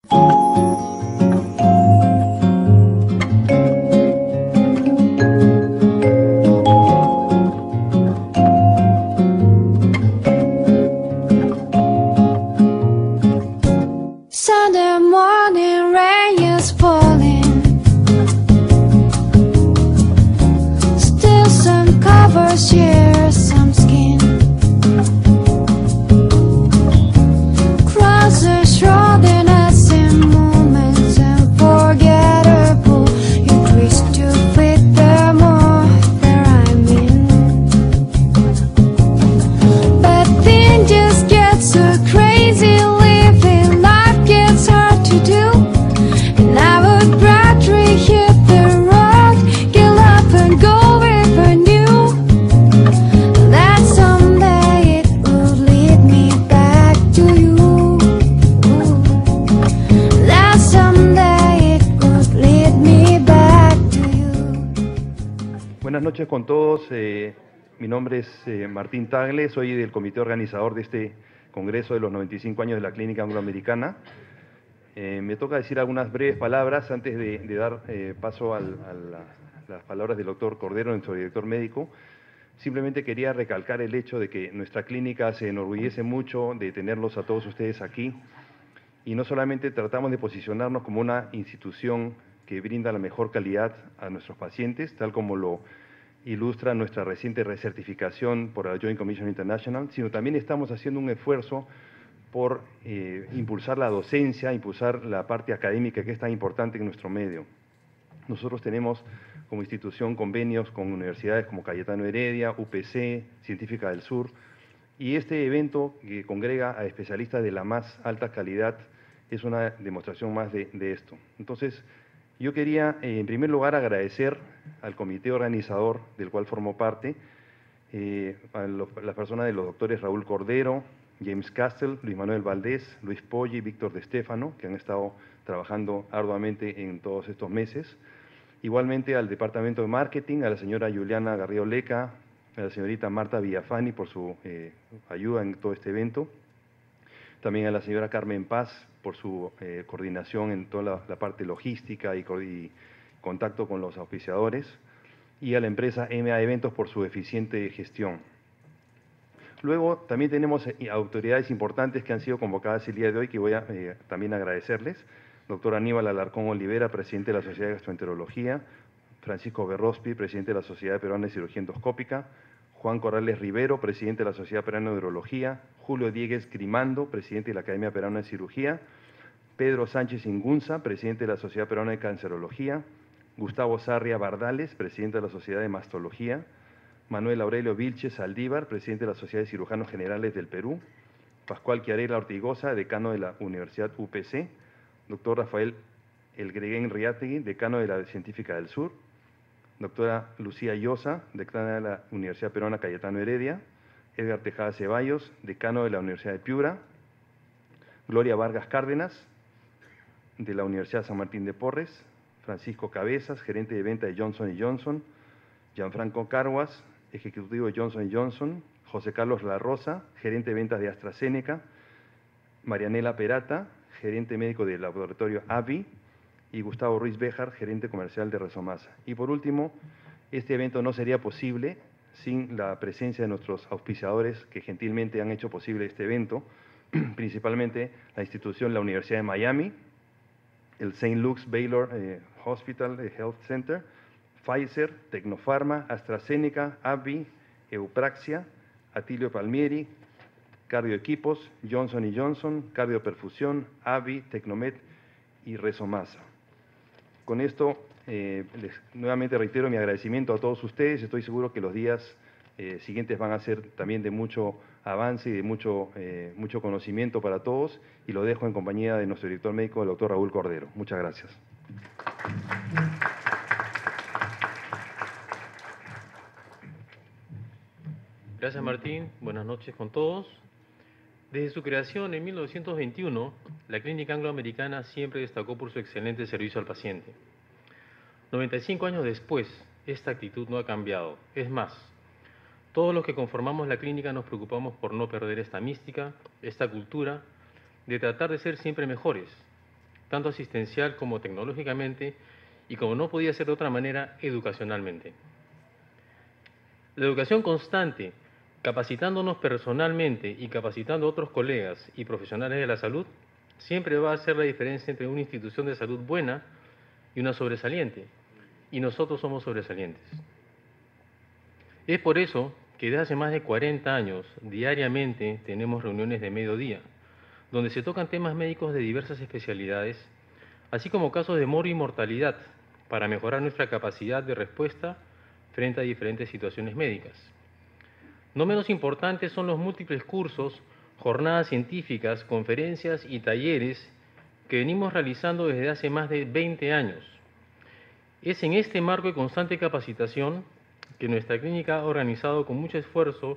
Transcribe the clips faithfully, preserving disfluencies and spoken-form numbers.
Sunday morning rain is falling, still sun covers here some skin. Crosses road and us in moments unforgettable. You twist to fit the more that I'm in, but then just gets so crazy. Living life gets hard to do, and I would rather hit the road, get up and go if I knew that someday it would lead me back to you, that someday it would lead me back to you. Buenas noches con todos. Eh, mi nombre es eh, Martín Tagle, soy del comité organizador de este Congreso de los noventa y cinco años de la Clínica Angloamericana. Eh, me toca decir algunas breves palabras antes de, de dar eh, paso al, a la, las palabras del doctor Cordero, nuestro director médico. Simplemente quería recalcar el hecho de que nuestra clínica se enorgullece mucho de tenerlos a todos ustedes aquí, y no solamente tratamos de posicionarnos como una institución que brinda la mejor calidad a nuestros pacientes, tal como lo ilustra nuestra reciente recertificación por la Joint Commission International, sino también estamos haciendo un esfuerzo por eh, impulsar la docencia, impulsar la parte académica que es tan importante en nuestro medio. Nosotros tenemos como institución convenios con universidades como Cayetano Heredia, U P C, Científica del Sur, y este evento que congrega a especialistas de la más alta calidad es una demostración más de, de esto. Entonces, yo quería, eh, en primer lugar, agradecer al comité organizador del cual formo parte, eh, a los, la persona de los doctores Raúl Cordero, James Castle, Luis Manuel Valdés, Luis Poggi, Víctor de Stefano, que han estado trabajando arduamente en todos estos meses. Igualmente al Departamento de Marketing, a la señora Juliana Garrido Leca, a la señorita Marta Villafani por su eh, ayuda en todo este evento. También a la señora Carmen Paz por su eh, coordinación en toda la, la parte logística y, y contacto con los auspiciadores. Y a la empresa M A Eventos por su eficiente gestión. Luego también tenemos autoridades importantes que han sido convocadas el día de hoy, que voy a eh, también agradecerles. Doctor Aníbal Alarcón Olivera, presidente de la Sociedad de Gastroenterología. Francisco Berrospi, presidente de la Sociedad Peruana de Cirugía Endoscópica. Juan Corrales Rivero, presidente de la Sociedad Peruana de Neurología. Julio Diegues Grimando, presidente de la Academia Peruana de Cirugía. Pedro Sánchez Ingunza, presidente de la Sociedad Peruana de Cancerología. Gustavo Sarria Bardales, presidente de la Sociedad de Mastología. Manuel Aurelio Vilches Saldívar, presidente de la Sociedad de Cirujanos Generales del Perú. Pascual Chiarella Ortigosa, decano de la Universidad U P C. Doctor Rafael Elgreguen Riategui, decano de la Científica del Sur. Doctora Lucía Llosa, decana de la Universidad Peruana Cayetano Heredia. Edgar Tejada Ceballos, decano de la Universidad de Piura. Gloria Vargas Cárdenas, de la Universidad San Martín de Porres. Francisco Cabezas, gerente de venta de Johnson y Johnson. Gianfranco Carguas, ejecutivo de Johnson y Johnson. José Carlos La Rosa, gerente de ventas de AstraZeneca. Marianela Perata, gerente médico del laboratorio A V I. Y Gustavo Ruiz Béjar, gerente comercial de Resomasa. Y por último, este evento no sería posible sin la presencia de nuestros auspiciadores que gentilmente han hecho posible este evento, principalmente la institución, la Universidad de Miami, el Saint Luke's Baylor eh, Hospital eh, Health Center, Pfizer, Tecnofarma, AstraZeneca, A V I, Eupraxia, Atilio Palmieri, Cardioequipos, Johnson y Johnson, Cardioperfusión, A V I, Tecnomed y Resomasa. Con esto, eh, les, nuevamente reitero mi agradecimiento a todos ustedes. Estoy seguro que los días eh, siguientes van a ser también de mucho avance y de mucho, eh, mucho conocimiento para todos, y lo dejo en compañía de nuestro director médico, el doctor Raúl Cordero. Muchas gracias. Gracias, Martín. Buenas noches con todos. Desde su creación en mil novecientos veintiuno, la Clínica Angloamericana siempre destacó por su excelente servicio al paciente. noventa y cinco años después, esta actitud no ha cambiado. Es más, todos los que conformamos la clínica nos preocupamos por no perder esta mística, esta cultura de tratar de ser siempre mejores. tanto asistencial como tecnológicamente y, como no podía ser de otra manera, educacionalmente. La educación constante, capacitándonos personalmente y capacitando a otros colegas y profesionales de la salud, siempre va a hacer la diferencia entre una institución de salud buena y una sobresaliente, y nosotros somos sobresalientes. Es por eso que desde hace más de cuarenta años, diariamente tenemos reuniones de mediodía, donde se tocan temas médicos de diversas especialidades, así como casos de mor y mortalidad, para mejorar nuestra capacidad de respuesta frente a diferentes situaciones médicas. No menos importantes son los múltiples cursos, jornadas científicas, conferencias y talleres que venimos realizando desde hace más de veinte años. Es en este marco de constante capacitación que nuestra clínica ha organizado con mucho esfuerzo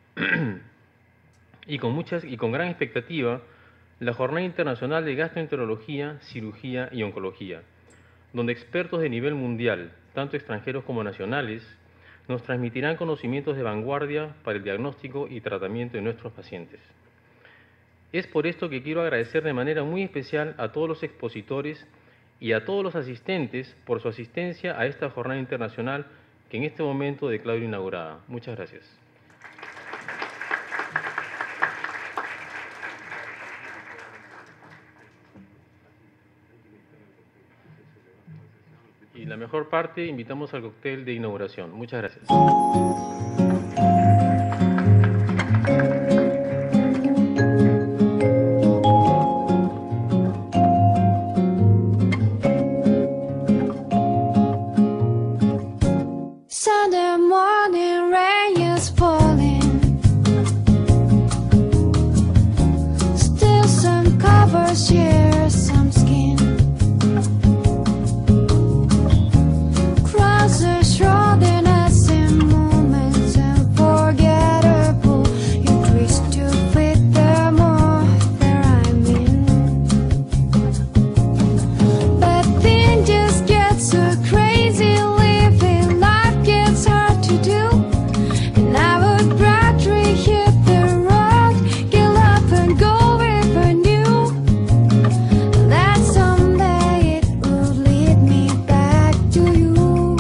y con, muchas, y con gran expectativa la Jornada Internacional de Gastroenterología, Cirugía y Oncología, donde expertos de nivel mundial, tanto extranjeros como nacionales, nos transmitirán conocimientos de vanguardia para el diagnóstico y tratamiento de nuestros pacientes. Es por esto que quiero agradecer de manera muy especial a todos los expositores y a todos los asistentes por su asistencia a esta jornada internacional que en este momento declaro inaugurada. Muchas gracias. Y la mejor parte, invitamos al cóctel de inauguración. Muchas gracias. Sunday morning rain is falling. Still some covers share some skin. Crosses shrouding us in moments unforgettable. You twist to fit the more where I'm in. But then just gets so crazy. Living life gets hard to do. And I would rather hit the road, get up and go if I knew that someday it would lead me back to you.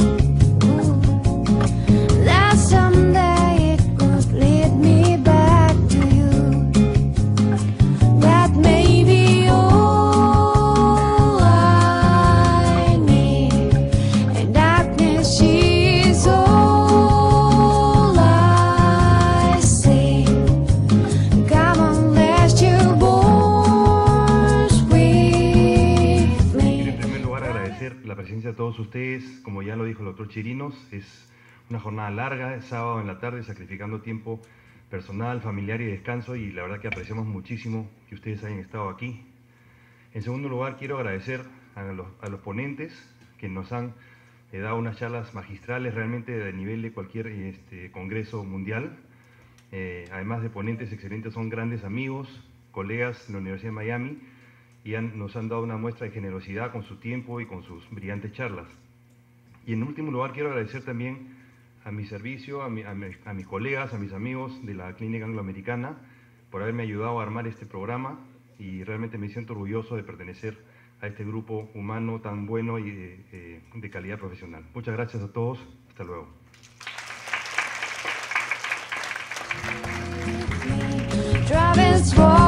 That someday it would lead me back to you. That may be all I need, and darkness is all I see. Come on, let's you boys with Quiero me. en primer lugar agradecer la presencia de todos ustedes. Como ya lo dijo el doctor Chirinos, es una jornada larga, es sábado en la tarde, sacrificando tiempo personal, familiar y descanso, y la verdad que apreciamos muchísimo que ustedes hayan estado aquí. En segundo lugar, quiero agradecer a los, a los ponentes que nos han eh, dado unas charlas magistrales realmente de nivel de cualquier este, congreso mundial. Eh, además de ponentes excelentes, son grandes amigos, colegas de la Universidad de Miami, y han- nos han dado una muestra de generosidad con su tiempo y con sus brillantes charlas. Y en último lugar, quiero agradecer también a mi servicio, a, mi- a mi- a mis colegas, a mis amigos de la Clínica Angloamericana por haberme ayudado a armar este programa, y realmente me siento orgulloso de pertenecer a este grupo humano tan bueno y de, eh, de calidad profesional. Muchas gracias a todos. Hasta luego. Driving slow.